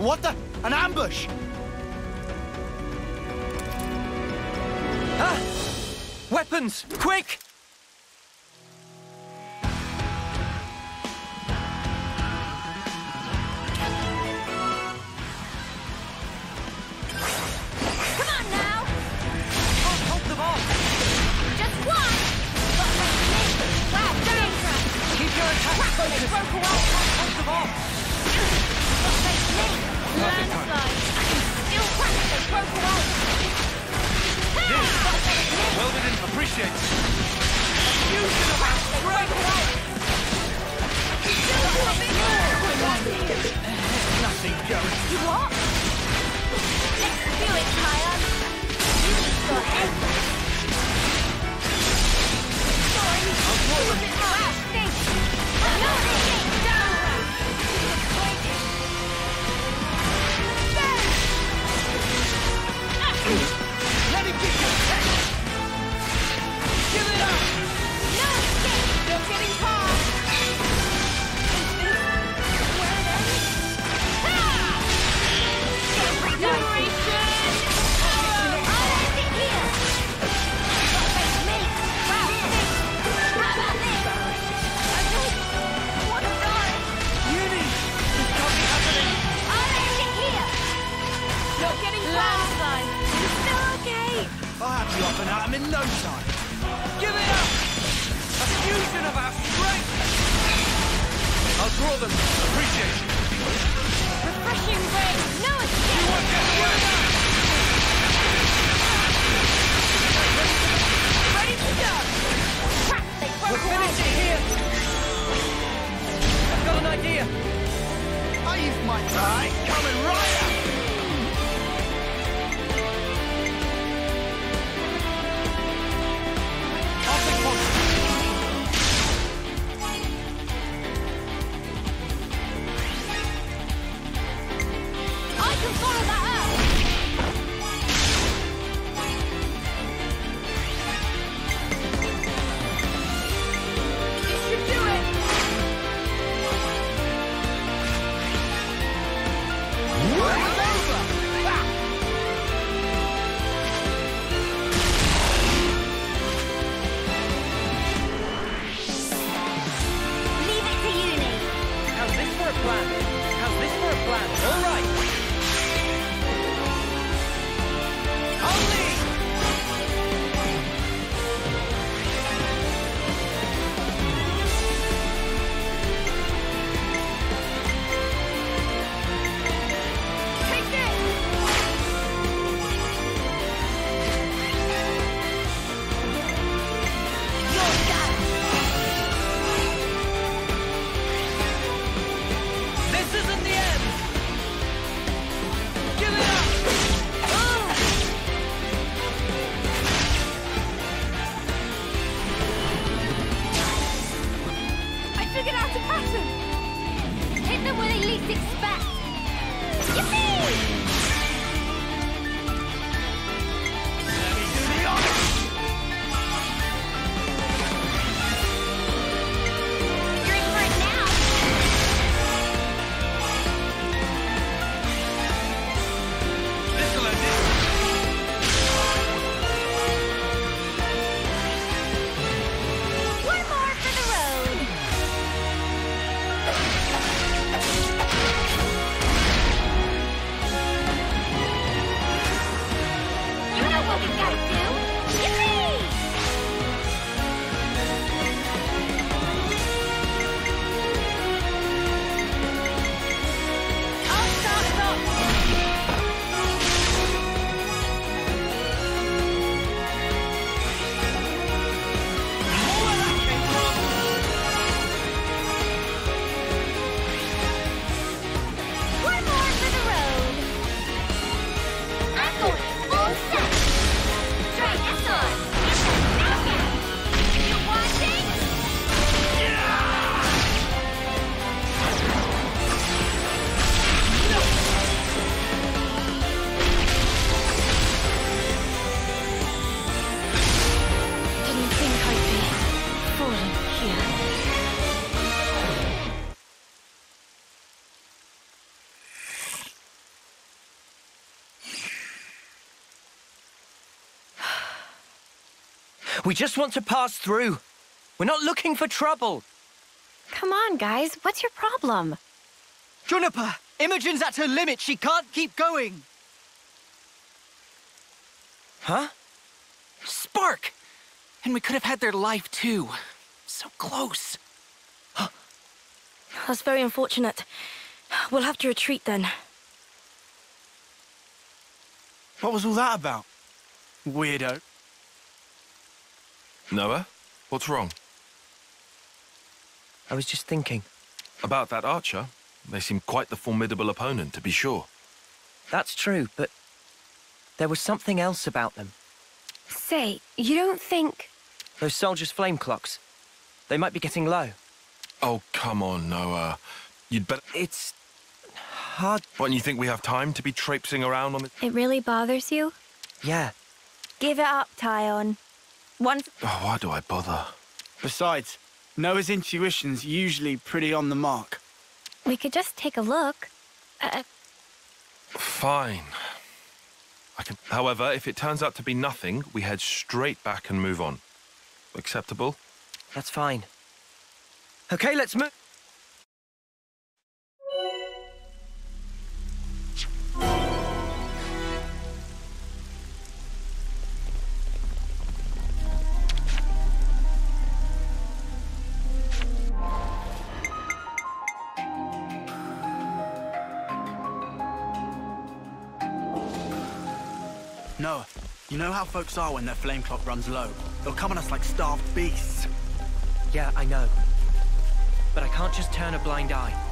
What the? An ambush! Ah! Weapons! Quick! Come on now! Can't hold them off! Just one! Got my snake! Wow, dangerous! Keep your attack They focused! broke away! Hold them off! Got my snake! Landslide! I can still crack it! They broke away! This. Got my snake! Well, we didn't appreciate it. Fusion of our They broke away! Still got my snake! nothing going. You what? Let's do it, Kyle! Use your head! Sorry! draw them. Wow, snake! Another snake! Down! Let him get your tech! Give it up! No escape! You're getting past! Where are they? Generation! I'll end it here! Got face me! Wow, snake! How about this? Okay, what a die! Uni! This can't be happening! I'll end it here! You're getting landslide! You're still okay! I'll have you up and at him in no time. Give it up! A fusion of our strength! I'll draw them. Appreciate you. Refreshing ray! No escape! You won't get away! Ready to go! Crap! They We'll broke finish away! it here! I've got an idea! I use my time coming right up! I'll take one. I can follow that up! We just want to pass through. We're not looking for trouble. Come on, guys. What's your problem? Juniper, Imogen's at her limit. She can't keep going. Huh? Spark! And we could have had their life too. So close. That's very unfortunate. We'll have to retreat then. What was all that about? Weirdo. Noah, what's wrong? I was just thinking. About that archer? They seem quite the formidable opponent, to be sure. That's true, but there was something else about them. Say, you don't think... Those soldiers' flame clocks. They might be getting low. Oh, come on, Noah. You'd better... It's hard. What, you think we have time to be traipsing around on the... It really bothers you? Yeah. Give it up, Tyon. Once... Oh, why do I bother? Besides, Noah's intuition's usually pretty on the mark. We could just take a look. Fine. However, if it turns out to be nothing, we head straight back and move on. Acceptable? That's fine. Okay, let's move. Noah, you know how folks are when their flame clock runs low? They'll come on us like starved beasts. Yeah, I know. But I can't just turn a blind eye.